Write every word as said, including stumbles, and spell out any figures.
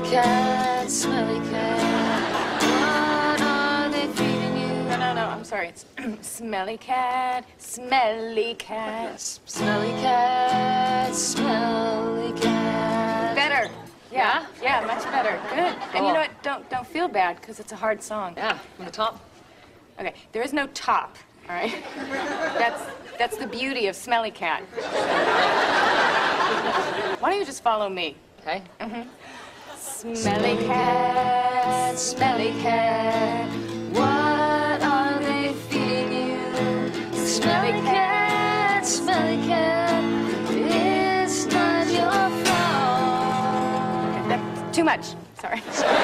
cat, smelly cat, what are they feeding you? No, no, no, I'm sorry. It's smelly cat, smelly cat. Smelly cat, smelly cat. Better. Yeah, yeah, much better. Good. And Cool. you know what? Don't don't feel bad because it's a hard song. Yeah, from the top. Okay, there is no top. All right. That's that's the beauty of Smelly Cat. Why don't you just follow me? Okay. Mm-hmm. Smelly cat, smelly cat, what are they feeding you? Smelly cat, smelly cat, it's not your fault. Okay, that's too much. Sorry.